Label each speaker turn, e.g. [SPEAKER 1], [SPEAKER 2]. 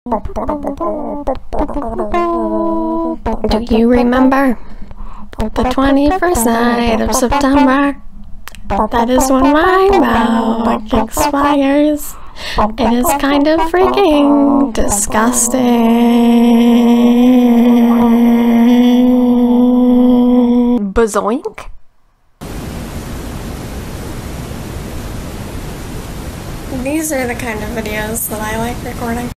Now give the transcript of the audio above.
[SPEAKER 1] Do you remember the 21st night of September? That is when my milk expires. It is kind of freaking disgusting. Bazoink? These are the kind of videos that I like recording.